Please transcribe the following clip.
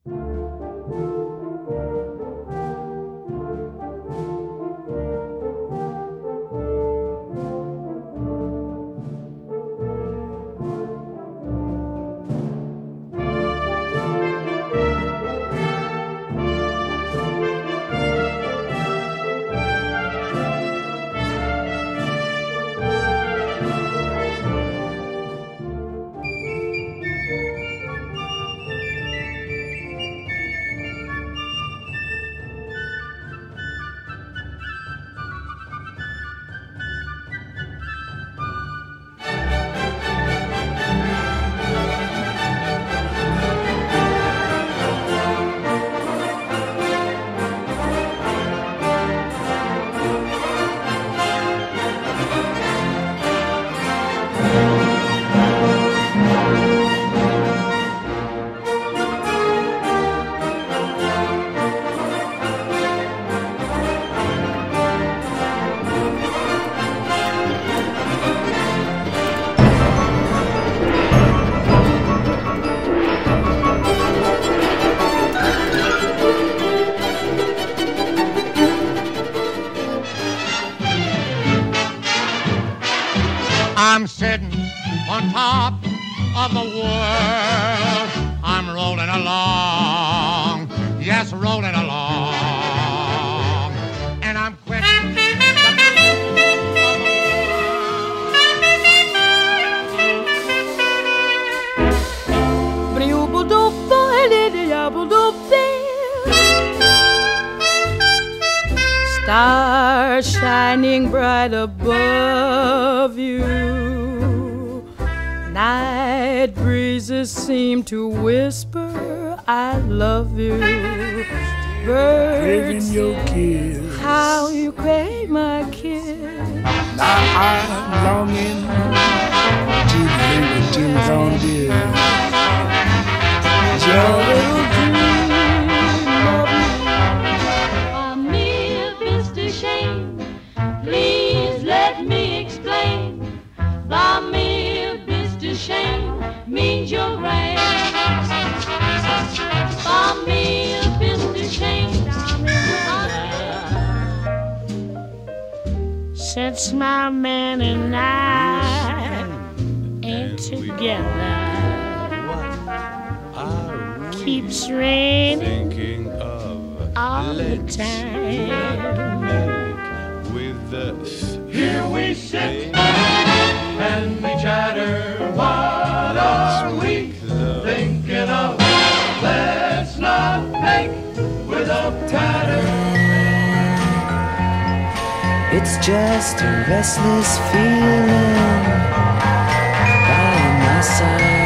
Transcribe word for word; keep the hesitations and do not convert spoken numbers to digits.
I'm sitting on top of the world. I'm rolling along, yes, rolling along. And I'm quitting the Stars shining bright above you. Night breezes seem to whisper, I love you. Birds Craving your kiss. How you crave my kiss. Now I'm longing to lay with tunes on dear. Joy. Please let me explain. The mere Mister Shane means you're grand. The mere Mister Shane. Since my man and I ain't together, keeps raining thinking of all the time. With the Here we sit and we chatter. What are we thinking of? Let's not make with a patter. It's just a restless feeling by my side.